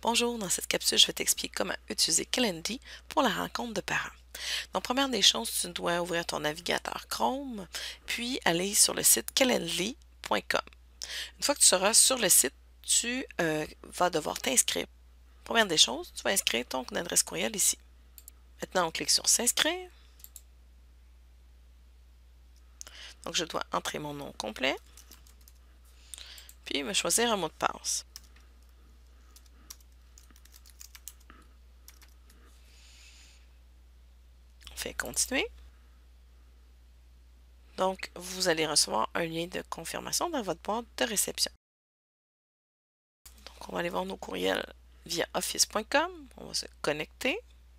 Bonjour, dans cette capsule, je vais t'expliquer comment utiliser Calendly pour la rencontre de parents. Donc, première des choses, tu dois ouvrir ton navigateur Chrome, puis aller sur le site calendly.com. Une fois que tu seras sur le site, tu vas devoir t'inscrire. Première des choses, tu vas inscrire ton adresse courriel ici. Maintenant, on clique sur S'inscrire. Donc, je dois entrer mon nom complet, puis me choisir un mot de passe. On fait Continuer. Donc, vous allez recevoir un lien de confirmation dans votre boîte de réception. Donc, on va aller voir nos courriels via office.com. On va se connecter.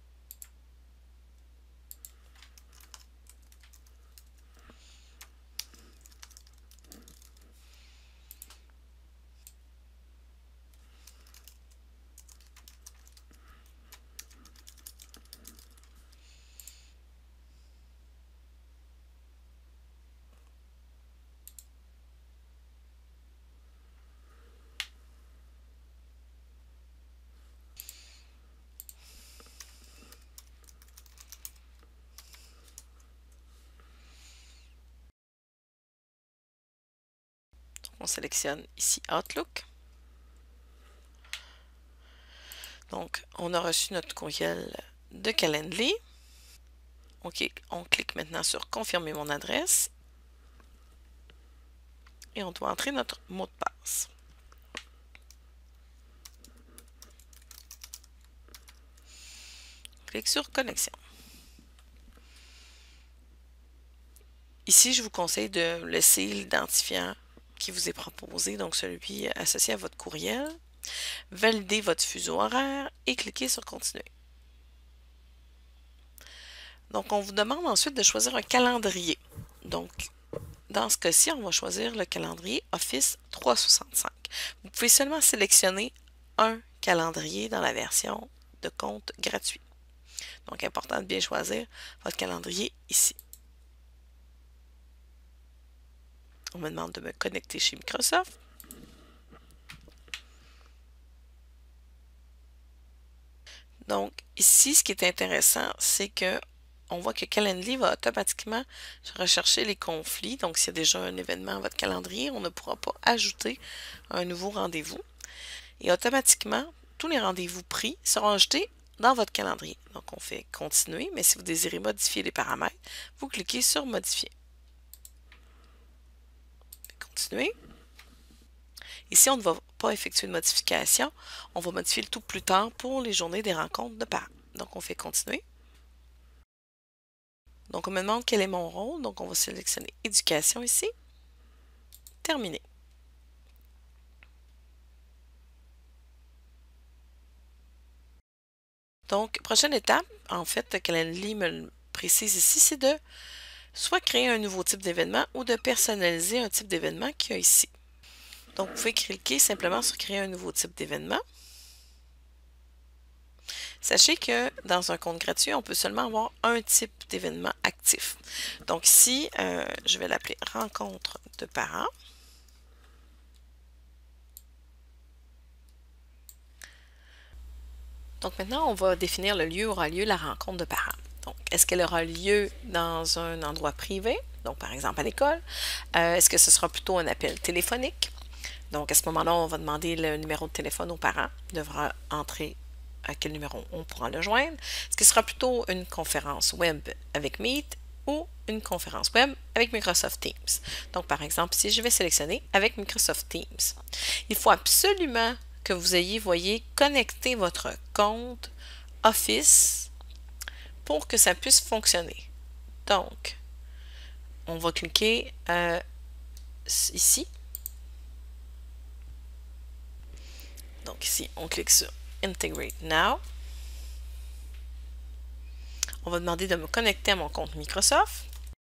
On sélectionne ici Outlook. Donc, on a reçu notre courriel de Calendly. On clique maintenant sur Confirmer mon adresse. Et on doit entrer notre mot de passe. Clique sur Connexion. Ici, je vous conseille de laisser l'identifiant qui vous est proposé, donc celui associé à votre courriel. Validez votre fuseau horaire et cliquez sur Continuer. Donc, on vous demande ensuite de choisir un calendrier. Donc, dans ce cas-ci, on va choisir le calendrier Office 365. Vous pouvez seulement sélectionner un calendrier dans la version de compte gratuit. Donc, important de bien choisir votre calendrier ici. On me demande de me connecter chez Microsoft. Donc, ici, ce qui est intéressant, c'est que on voit que Calendly va automatiquement rechercher les conflits. Donc, s'il y a déjà un événement à votre calendrier, on ne pourra pas ajouter un nouveau rendez-vous. Et automatiquement, tous les rendez-vous pris seront ajoutés dans votre calendrier. Donc, on fait Continuer, mais si vous désirez modifier les paramètres, vous cliquez sur Modifier. Continuer. Ici, on ne va pas effectuer de modification. On va modifier le tout plus tard pour les journées des rencontres de parents. Donc, on fait Continuer. Donc, on me demande quel est mon rôle. Donc, on va sélectionner Éducation ici. Terminer. Donc, prochaine étape, en fait, Calendly me le précise ici, c'est de soit créer un nouveau type d'événement ou de personnaliser un type d'événement qu'il y a ici. Donc, vous pouvez cliquer simplement sur Créer un nouveau type d'événement. Sachez que dans un compte gratuit, on peut seulement avoir un type d'événement actif. Donc ici, je vais l'appeler Rencontre de parents. Donc maintenant, on va définir le lieu où aura lieu la rencontre de parents. Donc, est-ce qu'elle aura lieu dans un endroit privé, donc par exemple à l'école? Est-ce que ce sera plutôt un appel téléphonique? Donc, à ce moment-là, on va demander le numéro de téléphone aux parents. Il devra entrer à quel numéro on pourra le joindre. Est-ce que ce sera plutôt une conférence web avec Meet ou une conférence web avec Microsoft Teams? Donc, par exemple, ici, je vais sélectionner avec Microsoft Teams. Il faut absolument que vous ayez, voyez, connecté votre compte Office pour que ça puisse fonctionner. Donc, on va cliquer ici. Donc ici, on clique sur Integrate Now. On va demander de me connecter à mon compte Microsoft.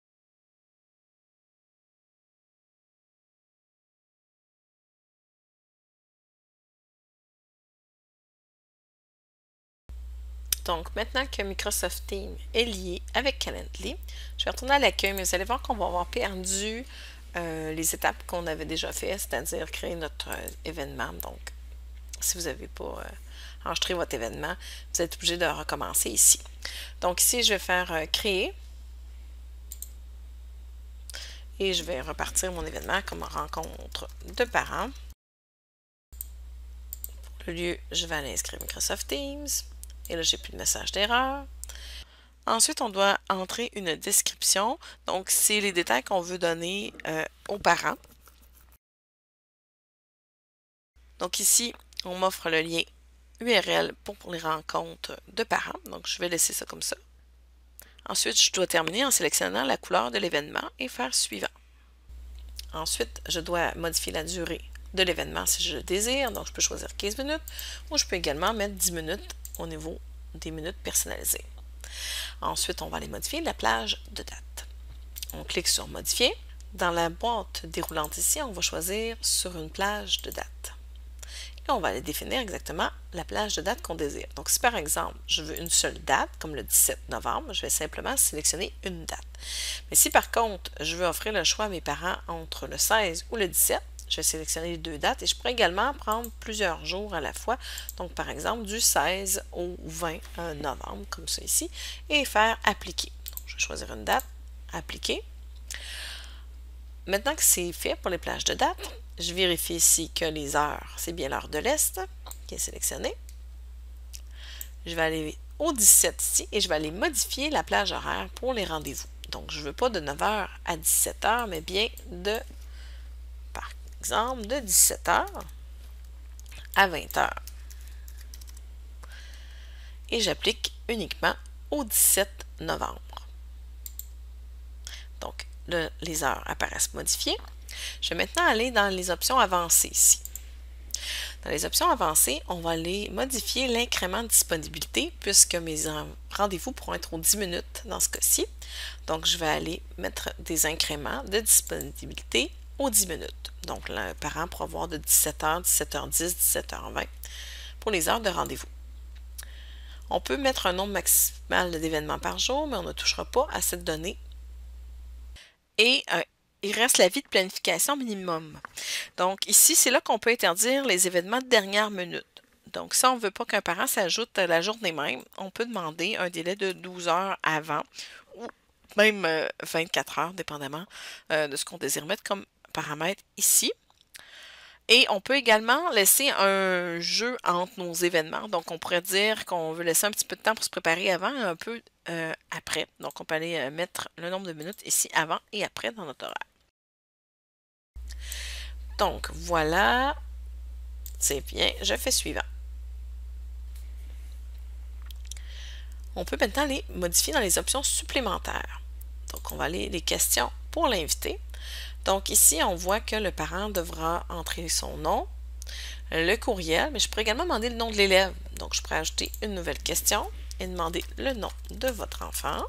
Donc, maintenant que Microsoft Teams est lié avec Calendly, je vais retourner à l'accueil, mais vous allez voir qu'on va avoir perdu les étapes qu'on avait déjà faites, c'est-à-dire créer notre événement. Donc, Si vous n'avez pas enregistré votre événement, vous êtes obligé de recommencer ici. Donc ici, je vais faire créer et je vais repartir mon événement comme rencontre de parents. Pour le lieu, je vais aller inscrire Microsoft Teams et là, j'ai plus de message d'erreur. Ensuite, on doit entrer une description. Donc, c'est les détails qu'on veut donner aux parents. Donc ici, on m'offre le lien URL pour les rencontres de parents. Donc, je vais laisser ça comme ça. Ensuite, je dois terminer en sélectionnant la couleur de l'événement et faire suivant. Ensuite, je dois modifier la durée de l'événement si je le désire. Donc, je peux choisir 15 minutes ou je peux également mettre 10 minutes au niveau des minutes personnalisées. Ensuite, on va aller modifier la plage de date. On clique sur Modifier. Dans la boîte déroulante ici, on va choisir sur une plage de date. Et on va aller définir exactement la plage de date qu'on désire. Donc, si par exemple, je veux une seule date, comme le 17 novembre, je vais simplement sélectionner une date. Mais si par contre, je veux offrir le choix à mes parents entre le 16 ou le 17, je vais sélectionner les deux dates et je pourrais également prendre plusieurs jours à la fois. Donc, par exemple, du 16 au 20 novembre, comme ça ici, et faire Appliquer. Donc, je vais choisir une date, Appliquer. Maintenant que c'est fait pour les plages de date, je vérifie ici que les heures, c'est bien l'heure de l'Est qui est sélectionnée. Je vais aller au 17 ici et je vais aller modifier la plage horaire pour les rendez-vous. Donc, je ne veux pas de 9h à 17h, mais bien de, par exemple, de 17h à 20h. Et j'applique uniquement au 17 novembre. Donc, les heures apparaissent modifiées. Je vais maintenant aller dans les options avancées ici. Dans les options avancées, on va aller modifier l'incrément de disponibilité puisque mes rendez-vous pourront être aux 10 minutes dans ce cas-ci. Donc, je vais aller mettre des incréments de disponibilité aux 10 minutes. Donc, là, un parent pourra voir de 17h, 17h10, 17h20 pour les heures de rendez-vous. On peut mettre un nombre maximal d'événements par jour, mais on ne touchera pas à cette donnée. Et il reste la vie de planification minimum. Donc ici, c'est là qu'on peut interdire les événements de dernière minute. Donc si on ne veut pas qu'un parent s'ajoute la journée même, on peut demander un délai de 12 heures avant ou même 24 heures, dépendamment de ce qu'on désire mettre comme paramètre ici. Et on peut également laisser un jeu entre nos événements. Donc, on pourrait dire qu'on veut laisser un petit peu de temps pour se préparer avant et un peu après. Donc, on peut aller mettre le nombre de minutes ici avant et après dans notre horaire. Donc, voilà. C'est bien. Je fais suivant. On peut maintenant les modifier dans les options supplémentaires. Donc, on va aller les questions pour l'invité. Donc, ici, on voit que le parent devra entrer son nom, le courriel, mais je pourrais également demander le nom de l'élève. Donc, je pourrais ajouter une nouvelle question et demander le nom de votre enfant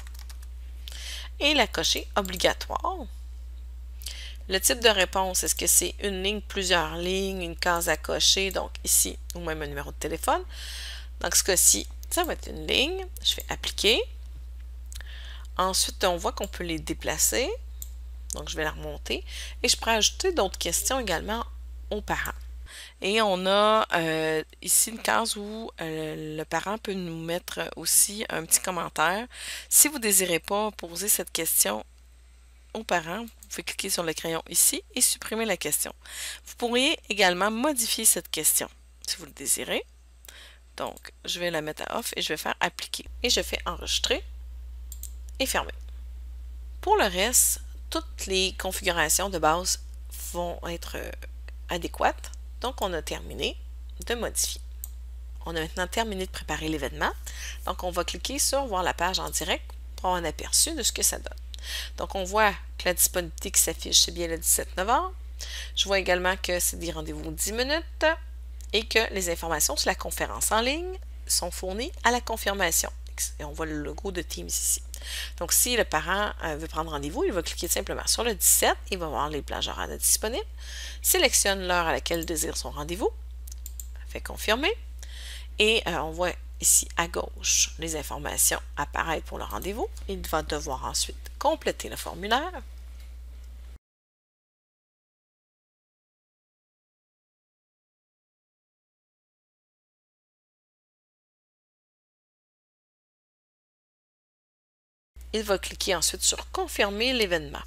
et la cocher obligatoire. Le type de réponse, est-ce que c'est une ligne, plusieurs lignes, une case à cocher, donc ici, ou même un numéro de téléphone. Dans ce cas-ci, ça va être une ligne. Je fais appliquer. Ensuite, on voit qu'on peut les déplacer. Donc, je vais la remonter. Et je pourrais ajouter d'autres questions également aux parents. Et on a ici une case où le parent peut nous mettre aussi un petit commentaire. Si vous ne désirez pas poser cette question aux parents, vous pouvez cliquer sur le crayon ici et supprimer la question. Vous pourriez également modifier cette question si vous le désirez. Donc, je vais la mettre à off et je vais faire appliquer. Et je fais enregistrer et fermer. Pour le reste, toutes les configurations de base vont être adéquates. Donc, on a terminé de modifier. On a maintenant terminé de préparer l'événement. Donc, on va cliquer sur voir la page en direct pour avoir un aperçu de ce que ça donne. Donc, on voit que la disponibilité qui s'affiche, c'est bien le 17 novembre. Je vois également que c'est des rendez-vous 10 minutes et que les informations sur la conférence en ligne sont fournies à la confirmation. Et on voit le logo de Teams ici. Donc, si le parent veut prendre rendez-vous, il va cliquer simplement sur le 17, il va voir les plages horaires disponibles, sélectionne l'heure à laquelle il désire son rendez-vous, fait confirmer, et on voit ici à gauche les informations apparaître pour le rendez-vous. Il va devoir ensuite compléter le formulaire. il va cliquer ensuite sur confirmer l'événement.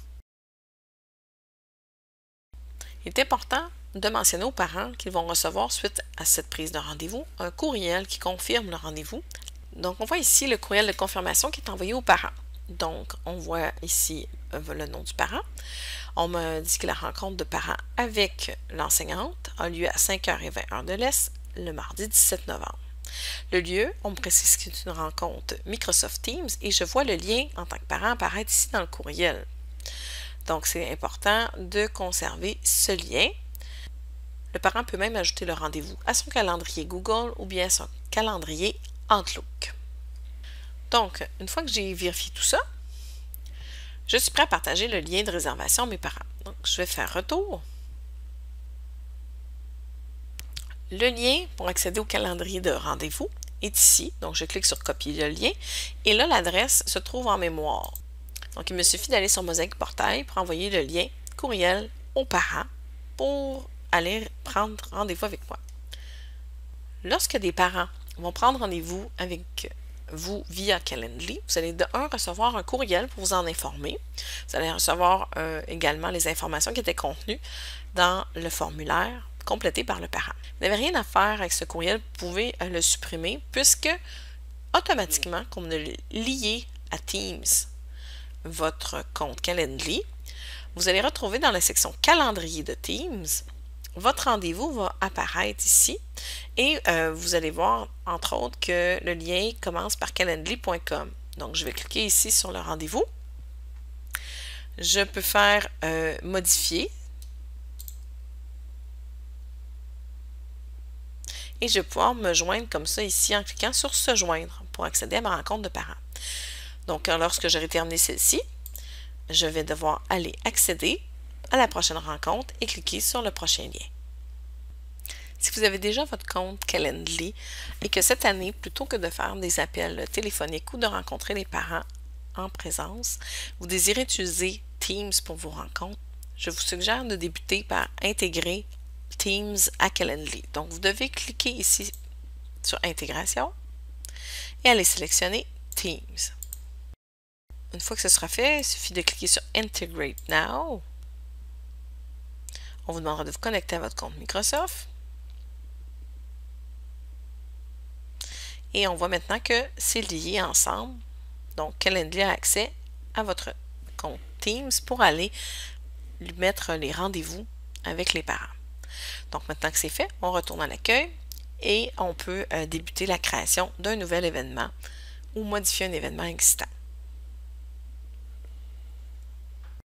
Il est important de mentionner aux parents qu'ils vont recevoir suite à cette prise de rendez-vous un courriel qui confirme le rendez-vous. Donc, on voit ici le courriel de confirmation qui est envoyé aux parents. Donc, on voit ici le nom du parent. On me dit que la rencontre de parents avec l'enseignante a lieu à 5h20 heure de l'Est, le mardi 17 novembre. Le lieu, on me précise que c'est une rencontre Microsoft Teams et je vois le lien en tant que parent apparaître ici dans le courriel. Donc, c'est important de conserver ce lien. Le parent peut même ajouter le rendez-vous à son calendrier Google ou bien son calendrier Outlook. Donc, une fois que j'ai vérifié tout ça, je suis prêt à partager le lien de réservation à mes parents. Donc, je vais faire retour. Le lien pour accéder au calendrier de rendez-vous est ici. Donc, je clique sur copier le lien et là, l'adresse se trouve en mémoire. Donc, il me suffit d'aller sur Mosaïque Portail pour envoyer le lien courriel aux parents pour aller prendre rendez-vous avec moi. Lorsque des parents vont prendre rendez-vous avec vous via Calendly, vous allez de un recevoir un courriel pour vous en informer. Vous allez recevoir également les informations qui étaient contenues dans le formulaire complété par le parent. Vous n'avez rien à faire avec ce courriel, vous pouvez le supprimer puisque automatiquement, comme vous le liez à Teams, votre compte Calendly, vous allez retrouver dans la section calendrier de Teams, votre rendez-vous va apparaître ici et vous allez voir entre autres que le lien commence par calendly.com. Donc je vais cliquer ici sur le rendez-vous. Je peux faire modifier et je vais pouvoir me joindre comme ça ici en cliquant sur se joindre pour accéder à ma rencontre de parents. Donc, lorsque j'aurai terminé celle-ci, je vais devoir aller accéder à la prochaine rencontre et cliquer sur le prochain lien. Si vous avez déjà votre compte Calendly et que cette année, plutôt que de faire des appels téléphoniques ou de rencontrer les parents en présence, vous désirez utiliser Teams pour vos rencontres, je vous suggère de débuter par intégrer Teams à Calendly. Donc, vous devez cliquer ici sur Intégration et aller sélectionner Teams. Une fois que ce sera fait, il suffit de cliquer sur Integrate Now. On vous demandera de vous connecter à votre compte Microsoft. Et on voit maintenant que c'est lié ensemble. Donc, Calendly a accès à votre compte Teams pour aller lui mettre les rendez-vous avec les parents. Donc, maintenant que c'est fait, on retourne à l'accueil et on peut débuter la création d'un nouvel événement ou modifier un événement existant.